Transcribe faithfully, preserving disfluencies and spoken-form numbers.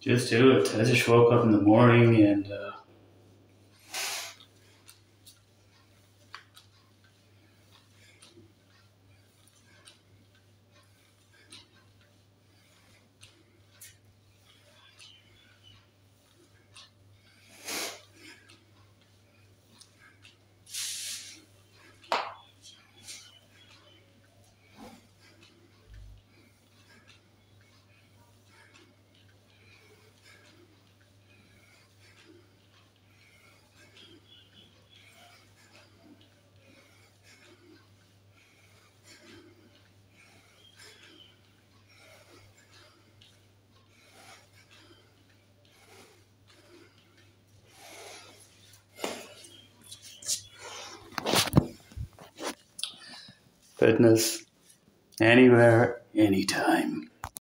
Just do it. I just woke up in the morning and uh, fitness anywhere, anytime.